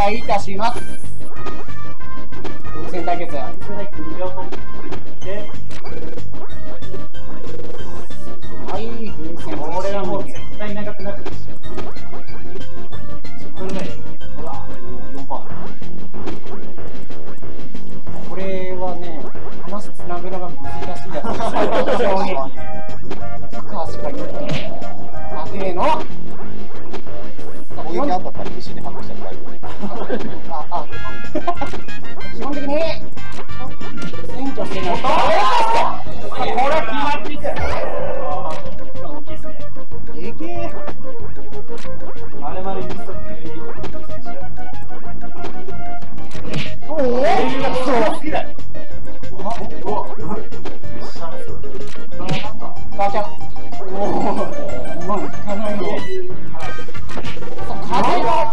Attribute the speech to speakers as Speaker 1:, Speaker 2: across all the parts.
Speaker 1: いたします。風船対決。はい、風船。
Speaker 2: これはもう絶対長くなるでしょ。10分ぐらい。ほら、4%。
Speaker 1: これはね、話つなぐのが難しいやつです。非常に。高橋か言うと。待ての。
Speaker 3: 攻撃あったったら必死に反応しちゃったら
Speaker 1: 基本的に選挙してない。
Speaker 2: これは決まってきた。大きいですね。まるまるミストっていう選手。
Speaker 1: おお。
Speaker 2: 好きだよ。
Speaker 1: ガチャ。おお。今いかないの。風が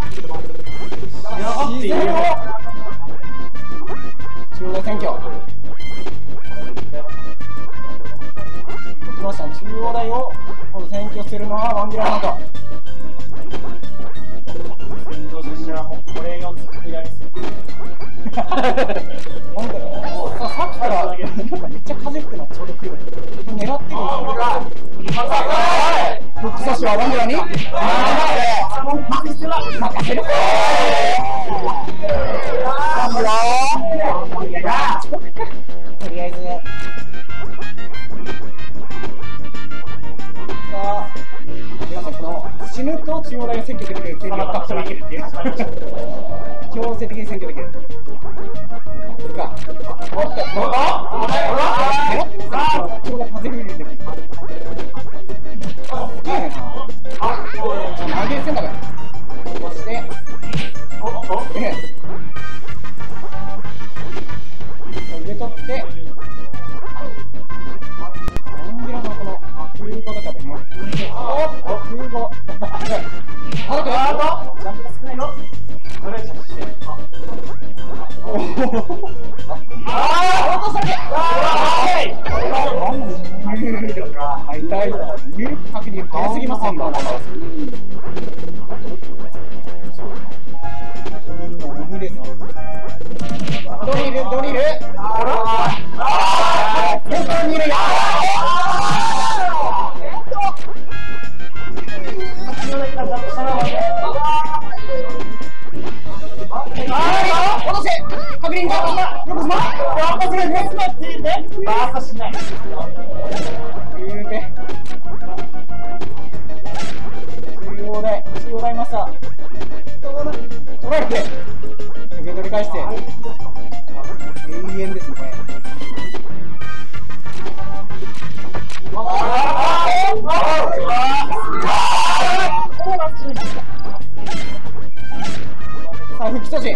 Speaker 1: 自然を中央大選挙来ました。中央大を選挙するのはワンギラハート。
Speaker 2: 先導者はもうこれを作ってやりすぎ。
Speaker 1: なんでさっきからめっちゃ風吹くのちょうど来る。狙ってるんですよ。フック差しはワンギラに任せる。とりあえずさあ、皆さんこの死ぬと中央大が選挙できる権利を獲得できるっていう強制的に選挙できる。か。おっと、狙ってます。ちょうど風吹いてる。すげえな。投げ銭だから。そして、受け取って、アンギラのこの空母とかでね。おっと、空母。あれか、ジャンプが少ないの。あれ、着地して。おお。ああ、落とされた。痛い。ミルク確認早すぎませんか。ドリル。落とせ。確認が。バーサしない。中央大マスター。取られて。受け取り返して。永遠ですね。さあ、復帰阻止。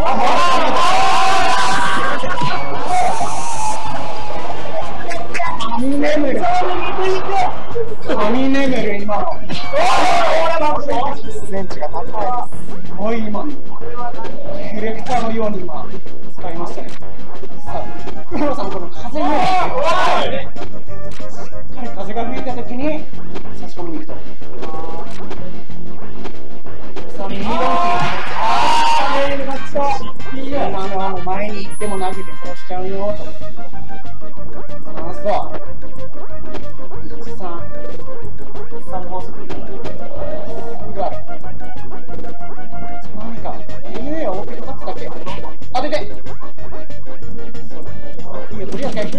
Speaker 1: 神眠る今の。
Speaker 3: 10センチが高い。
Speaker 1: すごい今。ディレクターのように今使いましたね。さあ、福原さんこの風もしっかり風が吹いたときに差し込みに行くと。さあ、右ドンキー。今のはもう前に行っても投げて殺しちゃうよと。楽しそう。3本速度がある。何か NA は大きく立つだけ。当てて。いいよ、とりあえず回復。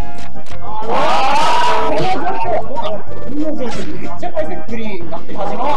Speaker 1: めっちゃ怖いですね、グリーンがって端の。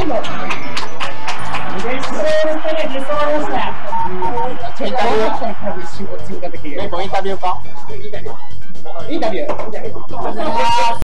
Speaker 3: インタビューか。
Speaker 1: インタビュー。